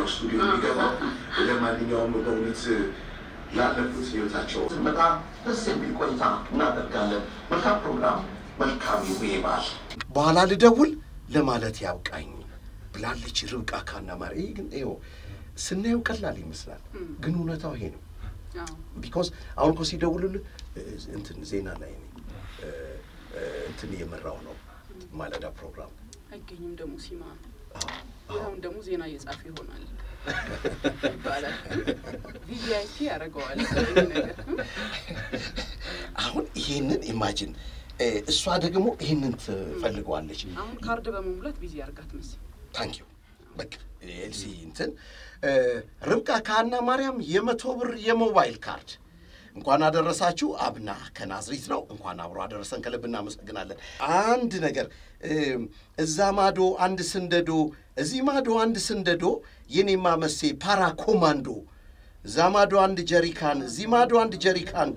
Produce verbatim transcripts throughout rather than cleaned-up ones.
ስቱዲዮ የሚገባው ለማንኛውም በእውነት ላለፉት ህይወታቸው በጣም ደስ የሚል ቆይታ እናደርጋለን። መልካም ፕሮግራም፣ መልካም ይባል። በኋላ ልደውል ለማለት ያውቃኝ ብላለች ርብቃ ካናማሪ። ግን ይኸው ስናየው ቀላል ይመስላል፣ ግን እውነታው ይሄ ነው። ቢኮዝ አሁን እኮ ሲደውሉልህ እንትን ዜና ላይ ነኝ እንትን እየመራው ነው ማለዳ ፕሮግራም አይገኝም ደግሞ ሲማ አሁን ደግሞ ዜና እየጻፈ ይሆናል ይባላል። ቪአይፒ ያደርገዋል ነገር አሁን ይሄንን ኢማጂን እሷ ደግሞ ይሄንን ትፈልገዋለች። አሁን ካርድ በመሙላት ቢዚ አርጋት መሰለኝ። ታንክ ዩ በቃ ኤልሲ እንትን ርብቃ ካና ማርያም የመቶ ብር የሞባይል ካርድ እንኳን አደረሳችሁ። አብና ከናዝሬት ነው። እንኳን አብሮ አደረሰን ከልብ እናመሰግናለን። አንድ ነገር እዛ ማዶ አንድ ስንደዶ እዚህ ማዶ አንድ ስንደዶ የኔማ መሴ ፓራ ኮማንዶ እዛ ማዶ አንድ ጀሪካን እዚህ ማዶ አንድ ጀሪካን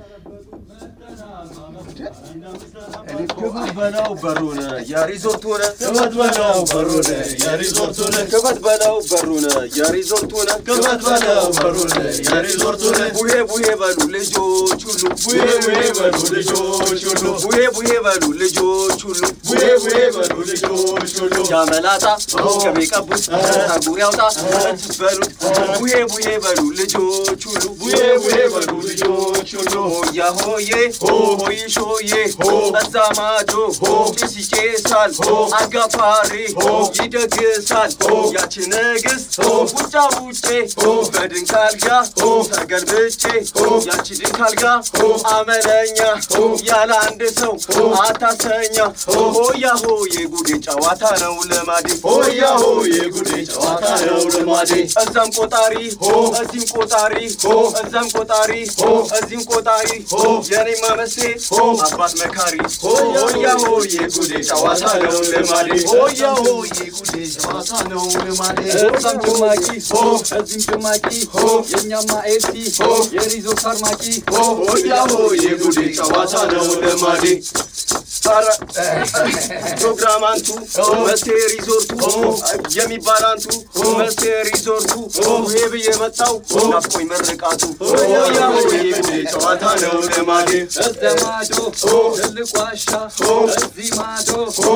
كبد بلاو برونه يا ريزورتونه كبد بلاو برونه يا ريزورتونه كبد بلاو برونه يا ريزورتونه كبد بلاو برونه يا ريزورتونه بويه بويه بالو لجو چولو بويه بويه بالو لجو چولو بويه بويه بالو لجو چولو بويه بويه بالو لجو چولو يا ملاتا كبي قبوس تاغوري اوتا تبلو بويه بويه بالو لجو چولو بويه بويه بالو لجو چولو يا هويه هوي شويه الزمادو كيسي كيسال أقفاري يدقسال ياتي نقس وجا وجي بدن كالقا تقل بجي ياتي دين كالقا عملنيا يالا عند سو عتاسنيا هويا هوي قودي جواتا نو لمادي هويا هوي قودي جواتا نو لمادي الزم قطاري الزم قطاري الزم قطاري الزم قطاري يعني ما مسي أبات مكاري هويا هوي قودي جواتا نو لمادي هويا هوي قودي جواتا نو لمادي الزم جماكي الزم جماكي ينياما ايسي يريزو سارماكي هويا هوي قودي جواتا نو لمادي para programantu meste resortu yemi barantu meste resortu hebe yemataw nafoy merqatu hoya hoye gudi chawata no demade demado ልቋሻ እዚማዶ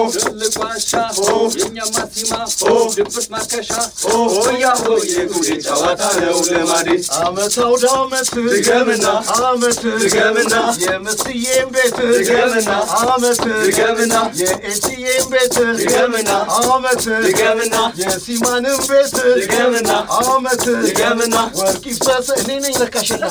ልቋሻ የኛ ማሲማ ድብስ ማከሻ ሆያ ሆየ ጉዲ ጨዋታ ነው ለማዲ አመታው ዳመት ድገምና አመት ድገምና የመስዬም ቤት ድገምና አመት ድገምና የኤቲኤም ቤት ድገምና አመት ድገምና የሲማንም ቤት ድገምና አመት ድገምና ወርቂ ፈሰ እኔ ለካሽላ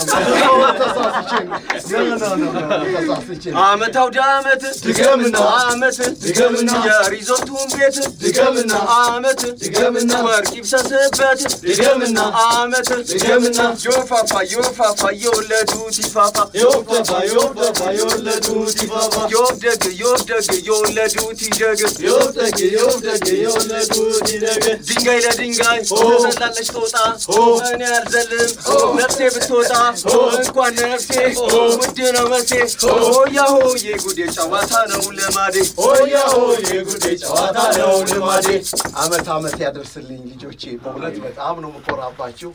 ተሳስቼ ገና ነው ተሳስቼ አመታው ዳመት ድገምና አመት ድገምና የሪዞርቱን ቤት ድገምና አመት ድገምና ወርቂ ፈሰበት ድገምና አመት ድገምና ዮፋፋ ዮፋፋ የወለዱት ይፋፋ ዮፋፋ ዮፋፋ የወለዱት ይፋፋ ዮፍደግ ዮፍደግ የወለዱት ይደግ ዮፍደግ ዮፍደግ የወለዱት ይደግ ድንጋይ ለድንጋይ ተሰላለች ጦጣ እኔ አልዘልም ነፍሴ ብትወጣ እንኳን ነፍሴ ውድ ነው መሴ ሆያ ሆዬ ጉዴ ጨዋታ ነው ለማዴ ሆያ ሆዬ ጉዴ ጨዋታ ነው ለማዴ አመት አመት ያደርስልኝ ልጆቼ በእውነት በጣም ነው መኮራባችሁ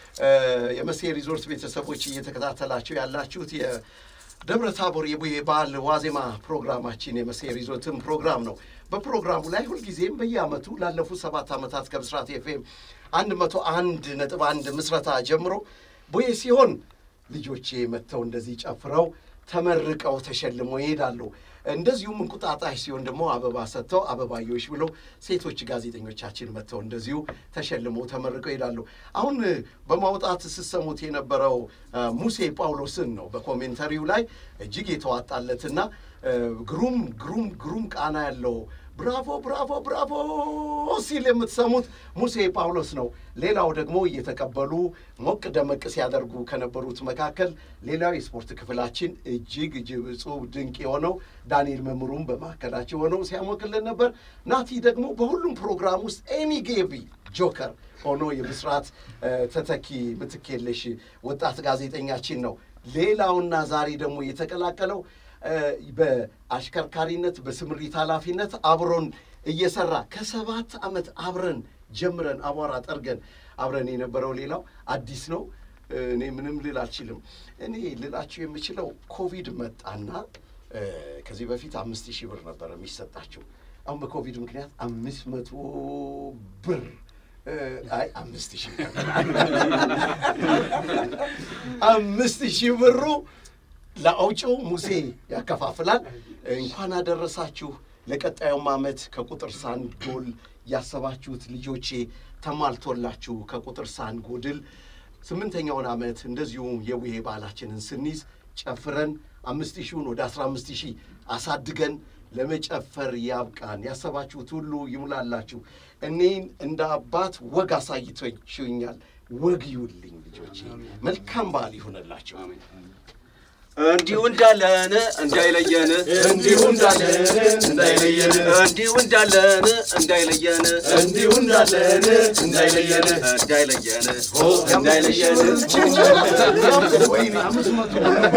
የመሴ ሪዞርት ቤተሰቦች እየተከታተላችሁ ያላችሁት የደብረ ታቦር የቡሄ በዓል ዋዜማ ፕሮግራማችን የመሴ ሪዞርትም ፕሮግራም ነው በፕሮግራሙ ላይ ሁሉ ጊዜም በየአመቱ ላለፉት ሰባት አመታት ከብስራት ኤፍኤም አንድ መቶ አንድ ነጥብ አንድ ምስረታ ጀምሮ ቡሄ ሲሆን ልጆቼ መተው እንደዚህ ጨፍረው ተመርቀው ተሸልመው ይሄዳሉ እንደዚሁም እንቁጣጣሽ ሲሆን ደግሞ አበባ ሰጥተው አበባዮሽ ብሎ ሴቶች ጋዜጠኞቻችን መተው እንደዚሁ ተሸልመው ተመርቀው ይሄዳሉ አሁን በማውጣት ሲሰሙት የነበረው ሙሴ ጳውሎስን ነው በኮሜንተሪው ላይ እጅግ የተዋጣለትና ግሩም ግሩም ግሩም ቃና ያለው ብራቮ ብራቮ ብራቮ ሲል የምትሰሙት ሙሴ ጳውሎስ ነው ሌላው ደግሞ እየተቀበሉ ሞቅ ደመቅ ሲያደርጉ ከነበሩት መካከል ሌላው የስፖርት ክፍላችን እጅግ እጅግ ጽሁፍ ድንቅ የሆነው ዳንኤል መምሩም በማከላቸው ሆነው ሲያሞክልን ነበር ናቲ ደግሞ በሁሉም ፕሮግራም ውስጥ ኤሚ ጌቢ ጆከር ሆኖ የብስራት ተተኪ ምትከለሽ ወጣት ጋዜጠኛችን ነው ሌላውና ዛሬ ደግሞ የተቀላቀለው በአሽከርካሪነት በስምሪት ኃላፊነት አብሮን እየሰራ ከሰባት አመት አብረን ጀምረን አቧራ ጠርገን አብረን የነበረው ሌላው አዲስ ነው እኔ ምንም ልል አልችልም እኔ ልላችሁ የምችለው ኮቪድ መጣና ከዚህ በፊት አምስት ሺህ ብር ነበር የሚሰጣቸው አሁን በኮቪድ ምክንያት አምስት መቶ ብር አይ አምስት ሺህ አምስት ሺህ ብሩ ለአውጪው ሙሴ ያከፋፍላል እንኳን አደረሳችሁ ለቀጣዩም ዓመት ከቁጥር ሳንጎል ያሰባችሁት ልጆቼ ተማልቶላችሁ ከቁጥር ሳንጎድል ስምንተኛውን ዓመት እንደዚሁ የቡሄ በዓላችንን ስንይዝ ጨፍረን አምስት ሺህን ወደ አስራ አምስት ሺህ አሳድገን ለመጨፈር ያብቃን ያሰባችሁት ሁሉ ይሙላላችሁ እኔን እንደ አባት ወግ አሳይቶኛል ወግ ይውልኝ ልጆቼ መልካም በዓል ይሁንላችሁ እንዲሁ እንዳለን እንዳይለየን እንዲሁ እንዳለን እንዳይለየን እንዲሁ እንዳለን እንዳይለየን እንዲሁ እንዳለን እንዳይለየን እንዳይለየን ኦ እንዳይለየን ወይኔ አምስት መቶ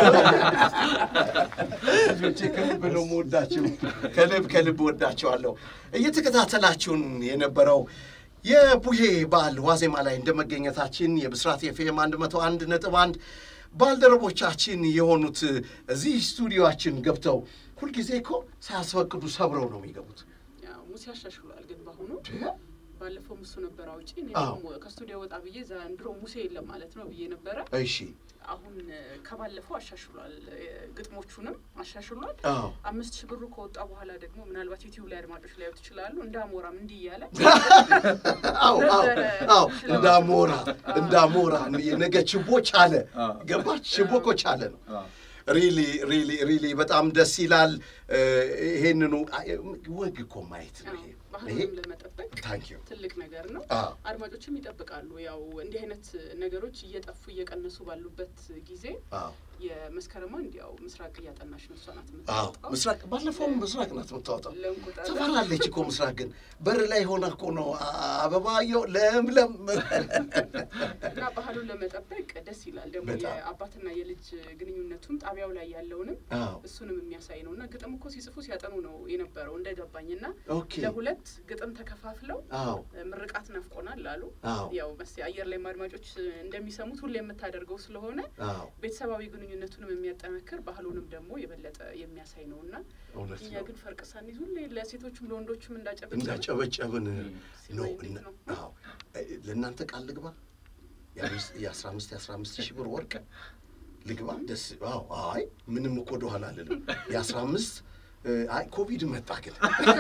ልጆቼ ከልብ ነው የምወዳችሁ ከልብ ከልብ ወዳችኋለሁ እየተከታተላችሁን የነበረው የቡሄ በዓል ዋዜማ ላይ እንደመገኘታችን የብስራት ኤፍኤም አንድ መቶ አንድ ነጥብ አንድ ባልደረቦቻችን የሆኑት እዚህ ስቱዲዮአችን ገብተው ሁሉ ጊዜ እኮ ሳያስፈቅዱ ሰብረው ነው የሚገቡት ያው ሙሴ ያሻሽሏል ግን ባሁኑ ባለፈው ሙሱ ነበር አውጪ ነው ከስቱዲዮ ወጣ ብዬ ዘንድሮ ሙሴ የለም ማለት ነው ብዬ ነበር እሺ አሁን ከባለፈው አሻሽሏል ግጥሞቹንም አሻሽሏል አምስት ሺህ ብሩ ከወጣ በኋላ ደግሞ ምናልባት ዩቲዩብ ላይ አድማጮች ላይ ይወጥችላሉ እንዳሞራም እንዲ ያለ አው አው አው እንዳሞራ እንዳሞራ የነገ ችቦች አለ ገባች ችቦኮች አለ ነው ሪሊ ሪሊ ሪሊ በጣም ደስ ይላል ይሄንኑ ወግ እኮ ማየት ነው ይሄ ለመጠበቅ ታንክ ዩ ትልቅ ነገር ነው አድማጮችም ይጠብቃሉ ያው እንዲህ አይነት ነገሮች እየጠፉ እየቀነሱ ባሉበት ጊዜ የመስከረም እንዲያው ምስራቅ ያጠናሽ ነው ሷናት የምትወጣው ምስራቅ ባለፈው ምስራቅ ናት የምትወጣው ተፈራለች እኮ ምስራቅ ግን በር ላይ ሆና እኮ ነው አበባየው ለምለም እና ባህሉን ለመጠበቅ ደስ ይላል ደግሞ የአባትና የልጅ ግንኙነቱም ጣቢያው ላይ ያለውንም እሱንም የሚያሳይ ነውና ግጥም እኮ ሲጽፉ ሲያጠኑ ነው የነበረው እንደገባኝና ለሁለት ግጥም ተከፋፍለው ምርቃት ናፍቆናል አሉ ያው በስ አየር ላይ ማድማጮች እንደሚሰሙት ሁሉ የምታደርገው ስለሆነ ቤተሰባዊ ግንኙነቱንም የሚያጠናክር ባህሉንም ደግሞ የበለጠ የሚያሳይ ነውና እኛ ግን ፈርቀሳን ይዙ ለሴቶችም ለወንዶችም እንዳጨበጨበ እንዳጨበጨበን ነው አዎ ለእናንተ ቃል ልግባ የ15 የ15 ሺህ ብር ወርቅ ልግባ ደስ አዎ አይ ምንም እኮ ዶኋላ አይደለም የ15 አይ ኮቪድ መጣ ግን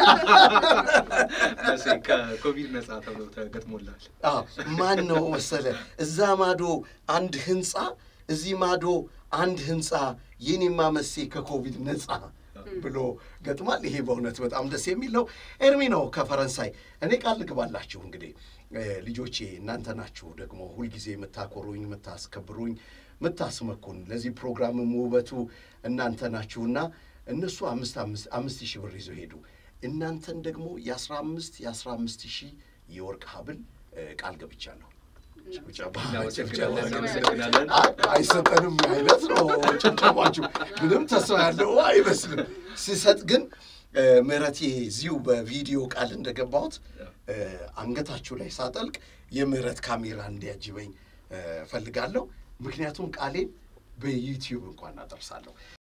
አሰካ ኮቪድ ነፃ ተብሎ ተገጥሞላል አዎ ማን ነው መሰለ እዛ ማዶ አንድ ህንጻ እዚህ ማዶ አንድ ህንጻ የኔማ መሴ ከኮቪድ ነፃ ብሎ ገጥማል ይሄ በእውነት በጣም ደስ የሚል ነው ኤርሚ ነው ከፈረንሳይ እኔ ቃል ልግባላችሁ እንግዲህ ልጆቼ እናንተ ናችሁ ደግሞ ሁሉ ጊዜ መታቆሩኝ መታስከብሩኝ መታስመኩን ለዚህ ፕሮግራም ውበቱ እናንተ ናችሁና እነሱ አምስት አምስት አምስት ሺህ ብር ይዘው ሄዱ እናንተን ደግሞ የ15 የ15 ሺህ የወርቅ ሀብል ቃል ገብቻለሁ አይሰጠንም አይነት ነው ጭብጨባችሁ ምንም ተስፋ ያለው አይመስልም ሲሰጥ ግን ምረቴ ዚው በቪዲዮ ቃል እንደገባሁት አንገታችሁ ላይ ሳጠልቅ የምረት ካሜራ እንዲያጅበኝ ፈልጋለሁ ምክንያቱም ቃሌን በዩቲዩብ እንኳን አደርሳለሁ